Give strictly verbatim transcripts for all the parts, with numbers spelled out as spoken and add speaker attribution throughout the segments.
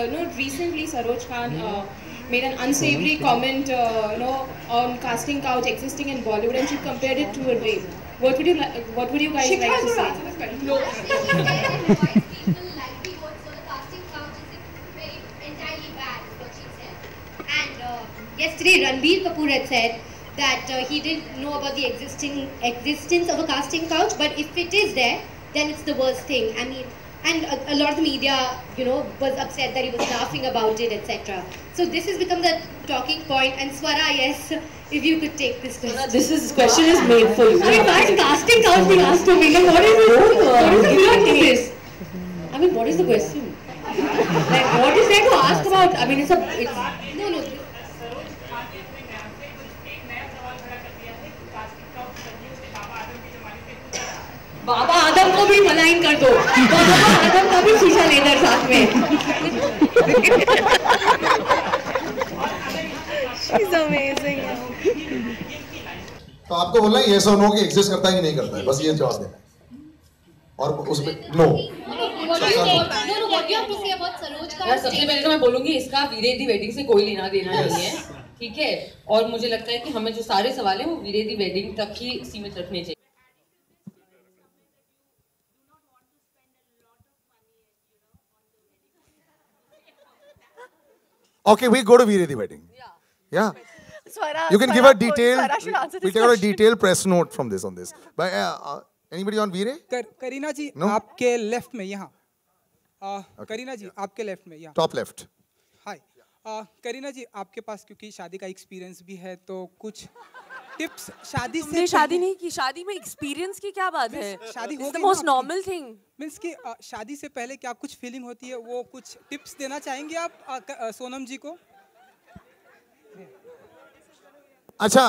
Speaker 1: You know, recently Saroj Khan uh, made an unsavory comment, uh, you know, on casting couch existing in Bollywood, and she compared it to a rape. What would you like? What would you guys
Speaker 2: Shikha
Speaker 1: like to say?
Speaker 2: answer this question.
Speaker 1: No.
Speaker 3: People like the words, so the casting couch is very entirely bad, is what she said. And uh, yesterday, Ranbir Kapoor had said that uh, he didn't know about the existing existence of a casting couch, but if it is there, then it's the worst thing. I mean, and a, a lot of the media, you know, was upset that he was laughing about it, et cetera. So this has become the talking point. And Swara, yes, if you could take this question.
Speaker 2: This is question is made for you.
Speaker 3: I mean, why is casting couch being asked to me? Like, what is it? What is the meaning to this? I mean, what is the question? Like, what is there to ask about? I mean, it's a, it's no, no. बाबा आदम को भी malign कर दो, बाबा आदम का भी शीशा लेकर साथ में।
Speaker 2: She's amazing.
Speaker 4: तो आपको बोलना है yes or no कि एग्जिस्ट करता है कि नहीं करता है, बस ये जवाब देना है। और उसमें नो।
Speaker 5: यार सबसे पहले तो मैं बोलूंगी इसका वीरे दी वेडिंग से कोई लेना देना नहीं है, ठीक है? और मुझे लगता है कि हमें जो सारे सवाल हैं वो वीरे दी वेडिंग तक ही सीमित रखने चाहिए।
Speaker 4: Okay, we go to Veere the wedding. Yeah. Yeah.
Speaker 2: Swara,
Speaker 4: You can
Speaker 2: Swara
Speaker 4: give a
Speaker 2: should
Speaker 4: detailed.
Speaker 2: answer
Speaker 4: We
Speaker 2: this
Speaker 4: take out a
Speaker 2: question.
Speaker 4: detailed press note from this on this. But uh, uh, anybody on Veere?
Speaker 6: कर, Kareena ji
Speaker 4: No?
Speaker 6: आपके left में यहाँ uh, Kareena जी आपके left में यहाँ
Speaker 4: Top left.
Speaker 6: हाय uh, Kareena जी आपके पास क्योंकि शादी का एक्सपीरियंस भी है तो कुछ टिप्स शादी से
Speaker 7: तुमने शादी नहीं की, शादी में एक्सपीरियंस की क्या बात है?
Speaker 6: शादी हो
Speaker 7: It's the
Speaker 6: गई
Speaker 7: most
Speaker 6: ना आपकी।
Speaker 7: normal thing.
Speaker 6: मीन्स कि uh, शादी से पहले क्या कुछ फीलिंग होती है वो कुछ टिप्स देना चाहेंगे आप uh, uh, सोनम जी को?
Speaker 4: अच्छा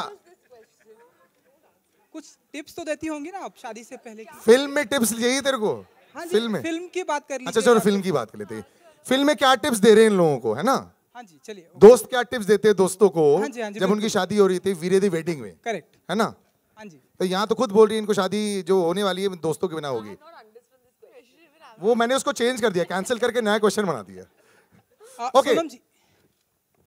Speaker 6: कुछ टिप्स तो देती होंगी ना आप शादी से पहले की?
Speaker 4: फिल्म में टिप्स चाहिए तेरे को?
Speaker 6: हाँ जी,
Speaker 4: फिल्म में
Speaker 6: फिल्म की बात कर लीजिए।
Speaker 4: अच्छा चलो फिल्म की बात कर लेते हैं। फिल्म में क्या टिप्स दे रहे हैं इन लोगों को, है ना?
Speaker 6: हाँ जी चलिए।
Speaker 4: दोस्त क्या टिप्स देते हैं दोस्तों को
Speaker 6: हाँ जी, हाँ जी,
Speaker 4: जब उनकी शादी हो रही थी वीरे दी वेडिंग में?
Speaker 6: करेक्ट।
Speaker 4: है ना?
Speaker 6: हाँ जी।
Speaker 4: तो यहाँ तो खुद बोल रही है इनको शादी जो होने वाली है दोस्तों के बिना होगी। वो मैंने उसको चेंज कर दिया, कैंसिल करके नया क्वेश्चन बना दिया।
Speaker 6: ओके। सोनम जी